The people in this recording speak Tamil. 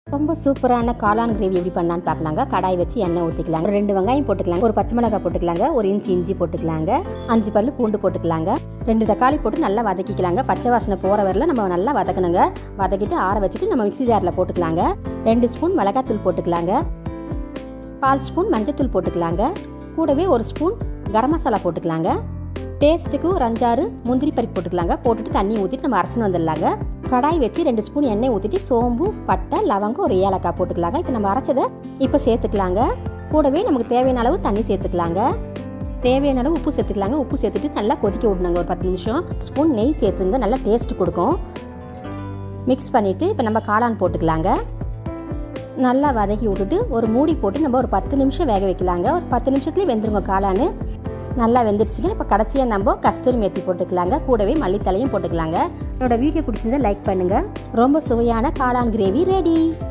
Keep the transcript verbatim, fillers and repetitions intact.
ரொம்ப சூப்பரான காளான் கிரேவி எப்படி பண்ணலான்னு பார்க்கலாங்க. கடாய் வச்சு எண்ணெய் ஊற்றிக்கலாங்க. ரெண்டு வெங்காயம் போட்டுக்கலாங்க, ஒரு பச்சை மிளகாய் போட்டுக்கலாங்க, ஒரு இன்ச்சு இஞ்சி போட்டுக்கலாங்க, அஞ்சு பல்லு பூண்டு போட்டுக்கலாங்க, ரெண்டு தக்காளி போட்டு நல்லா வதக்கிக்கலாங்க. பச்சை வாசனை போகிற வரல நம்ம நல்லா வதக்கணுங்க. வதக்கிட்டு ஆற வச்சுட்டு நம்ம மிக்ஸி ஜாரில் போட்டுக்கலாங்க. ரெண்டு ஸ்பூன் மிளகாத்தூள் போட்டுக்கலாங்க, கால் ஸ்பூன் மஞ்சத்தூள் போட்டுக்கலாங்க, கூடவே ஒரு ஸ்பூன் கரம் மசாலா போட்டுக்கலாங்க. டேஸ்ட்டுக்கு ஒரு அஞ்சாறு முந்திரி பருப்பு போட்டுக்கலாங்க. போட்டுட்டு தண்ணி ஊற்றிட்டு நம்ம அரைச்சின்னு வந்துடலாங்க. கடாய் வச்சு ரெண்டு ஸ்பூன் எண்ணெய் ஊற்றிட்டு சோம்பு, பட்டை, லவங்கம், ஒரு ஏலக்காய் போட்டுக்கலாங்க. இப்போ நம்ம அரைச்சதை இப்போ சேர்த்துக்கலாங்க. கூடவே நமக்கு தேவையான அளவு தண்ணி சேர்த்துக்கலாங்க. தேவையான அளவு உப்பு சேர்த்துக்கலாங்க. உப்பு சேர்த்துட்டு நல்லா கொதிக்க விடணுங்க ஒரு பத்து நிமிஷம். ஸ்பூன் நெய் சேர்த்துங்க, நல்லா டேஸ்ட் கொடுக்கும். மிக்ஸ் பண்ணிவிட்டு இப்போ நம்ம காளான் போட்டுக்கலாங்க. நல்லா வதக்கி விட்டுட்டு ஒரு மூடி போட்டு நம்ம ஒரு பத்து நிமிஷம் வேக வைக்கலாங்க. ஒரு பத்து நிமிஷத்துலேயே வெந்துருங்க காளான். நல்லா வெந்துடுச்சுங்க. இப்போ கடைசியாக நம்ம கஸ்தூரி மேத்தி போட்டுக்கலாங்க. கூடவே மல்லித்தலையும் போட்டுக்கலாங்க. என்னோட வீடியோ பிடிச்சிருந்தா லைக் பண்ணுங்கள். ரொம்ப சுவையான காளான் கிரேவி ரெடி.